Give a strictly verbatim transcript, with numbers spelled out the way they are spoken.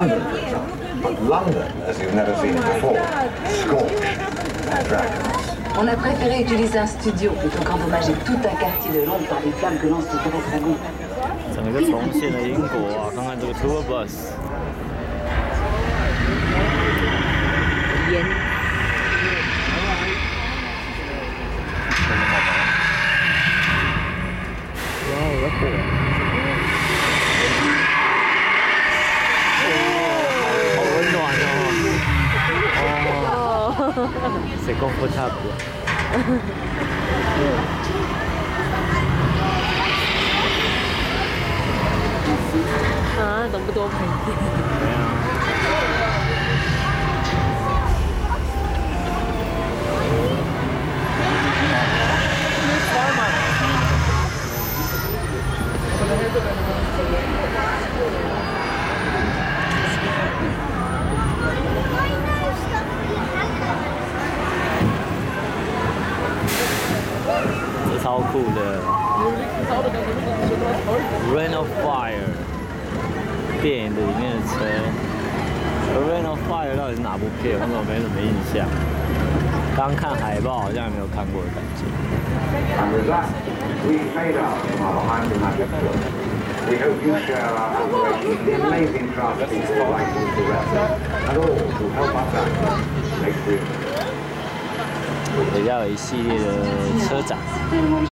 But London, as you've never seen it before, scorched and dragons. On a préféré utiliser un studio plutôt qu'endommager tout un quartier de Londres par les flammes que lancent les gros dragons. 整个就重现了英国啊！看看这个 tour bus。 烟。哇，我的火！哦，好温暖哦！哦，c'est confortable。啊，懂不多赔点。对啊。这超酷的 ，Rain of Fire。 电影的里面的车，《Rain of Fire》到底是哪部片？我怎么没什么印象？刚看海报好像也没有看过的感觉。 And with that, we've made out from our behind the magic film. We hope you share our admiration for the amazing craftspeople like Mister Director and all who help us out make real. 比较有一系列的车展。